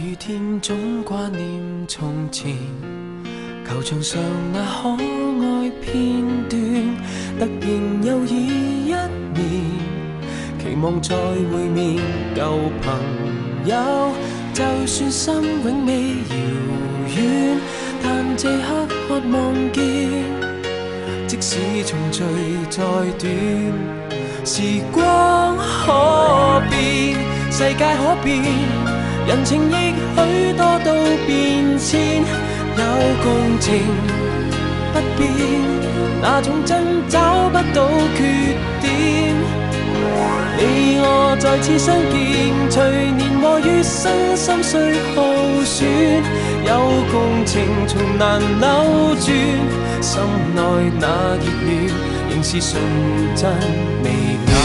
雨天總掛念從前，球場上那可愛片段，突然又已一年，期望再會面舊朋友，就算心永未遙遠，但這刻渴望見，即使重聚再短，時光可變，世界可變，人情亦許多都變遷，有共情不變，那種真找不到缺點。你我再次相見，隨年和月身心碎耗損，有共情從難扭轉，心內那熱戀仍是純真未變。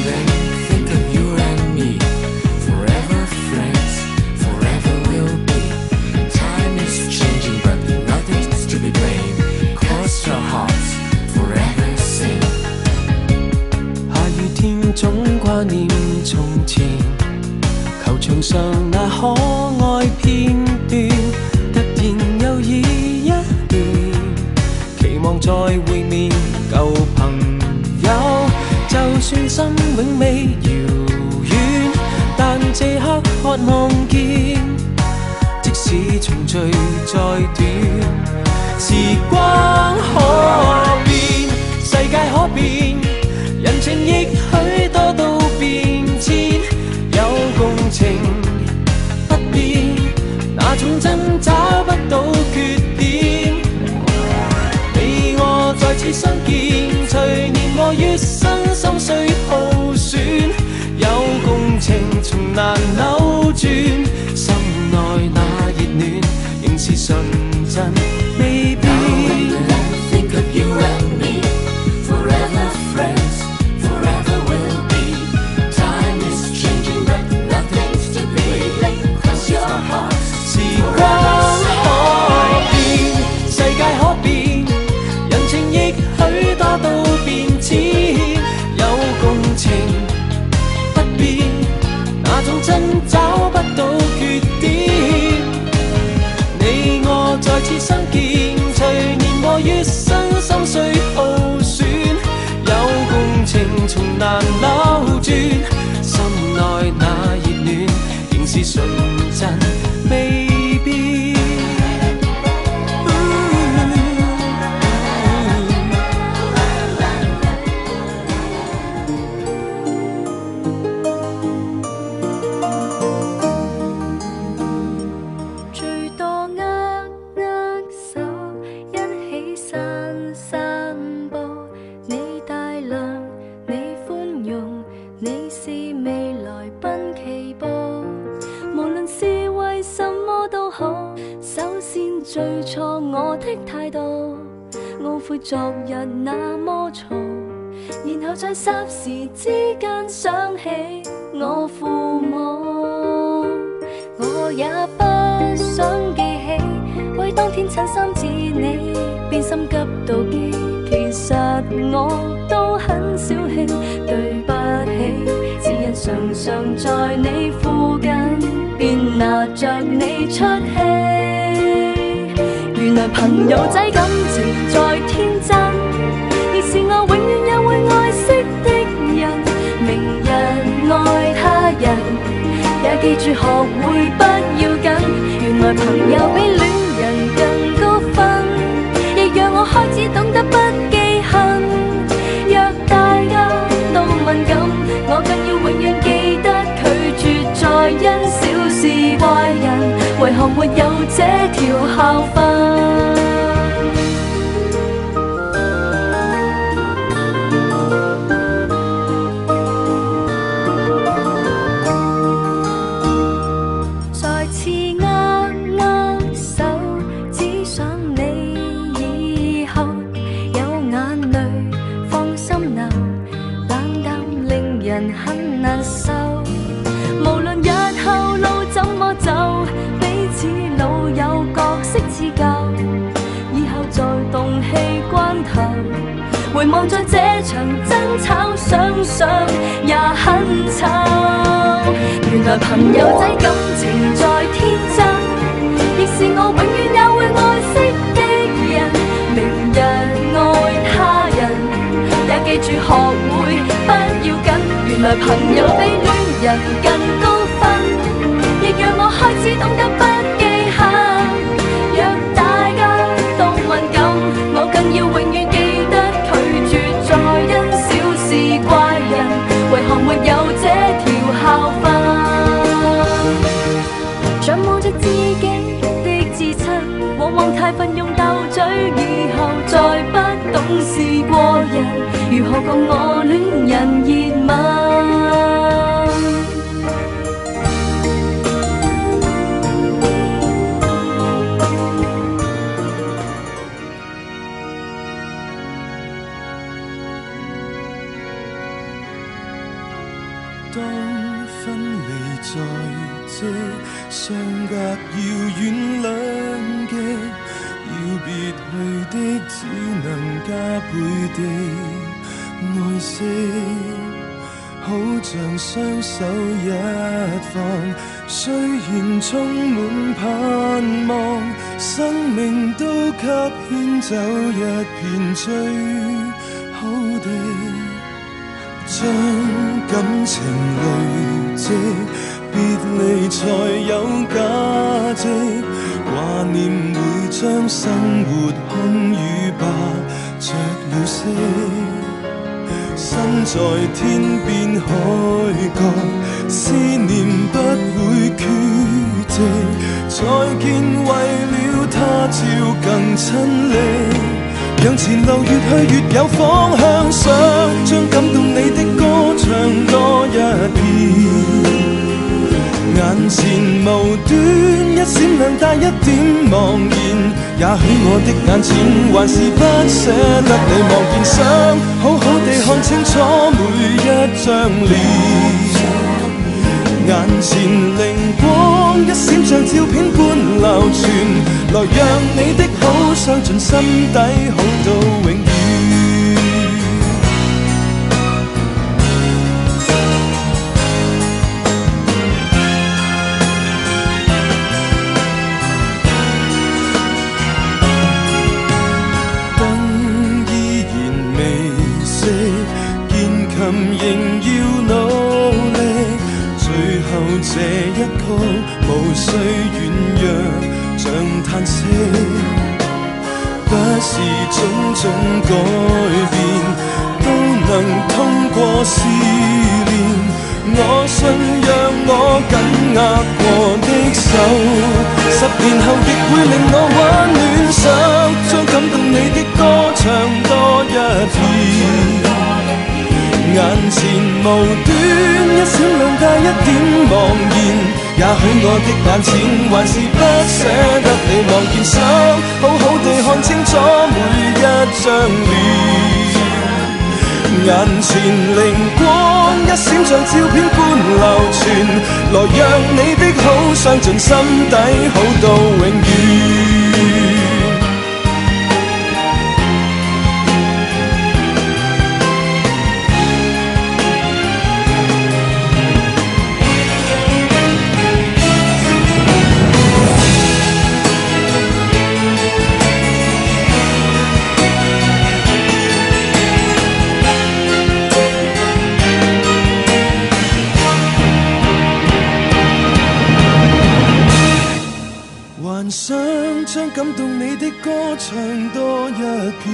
總掛念從前，球場上那可愛片段，突然又已一年，期望再會面舊朋友，就算心永未遙遠，但這刻渴望見，即使重聚再短，時光可變，世界可變，人情亦許多都變遷，有共情不變，那種真找不到缺點。你我再次相見，隨年和月身心碎耗損，有共情從難扭轉，心內那熱戀仍是純真未變。真找不到缺點，你我再次相見，隨年和月身心碎耗損，有共情從難扭轉，心內那熱戀仍是純真未變。最錯我的態度，懊悔昨日那麼嘈，然後在霎時之間想起我父母，我也不想記起，為當天襯衫似你，便心急妒忌，其實我都很小氣，對不起，只因常常在你附近，便拿着你出氣。原來朋友仔感情再天真，亦是我永遠也會愛惜的人。明日愛他人，也記住學會不要緊。原來朋友比戀人更高分，亦讓我開始懂得不記恨。若大家都敏感，我更要永遠記得拒絕再因小事怪人。為何沒有這條校訓？再次握握手，只想你以後有眼淚放心流，冷淡令人很難受。無論日後路怎麼走，似老友角色似舊，以後在動氣關頭， 回望在這場爭吵，想想也很醜。原來朋友仔感情再天真，亦是我永遠也會愛惜的人。明日愛他人，也記住學會不要緊。原來朋友比戀人更高分，亦讓我開始懂得不記恨。若大家都敏感，我更要永遠記得拒絕再因小事怪人，為何沒有這條校訓？想望着自己的至親，往往太奮勇鬥嘴，以後再不懂事過人，如何共我戀人熱吻？ 當分離在這相隔遙遠兩極，要別去的只能加倍地愛惜，好像雙手一放，雖然充滿盼望，生命都給牽走一片最好的。將感情累積，別離才有價值。掛念會將生活空與白着了色，身在天邊海角，思念不會缺席。再見為了他朝更親歷。讓前路越去越有方向，想將感動你的歌唱多一遍。眼前無端一閃亮帶一點茫然，也許我的眼前還是不捨得你望見，想好好地看清楚每一張臉。眼前靈光一閃像照片般流傳，來讓你的好傷盡心底，好到永遠。燈依然未熄，鍵琴仍要努力，最後這一曲無需軟弱像嘆息，不是種種改變都能通過試煉。我信讓我緊握過的手，10年後亦會令我溫暖，想將感動你的歌唱多一遍。眼前無端一閃亮帶一點茫然，也許我的眼前還是不捨得你望見，想好好地看清楚每一張臉。眼前靈光一閃像照片般流傳，來讓你的好傷盡心底，好到永遠。還想將感動你的歌唱多一遍，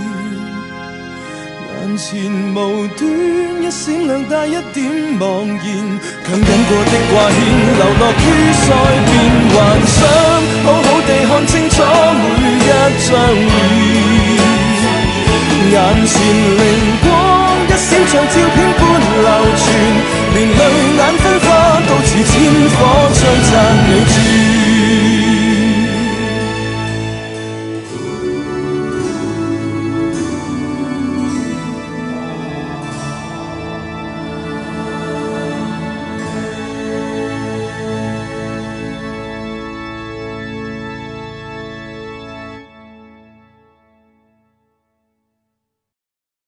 眼前無端一閃亮帶一點茫然，強忍過的掛牽流落於腮邊，還想好好地看清楚每一張臉。眼前靈光一閃像照片般流傳，連淚眼風花都似千火將讚你轉。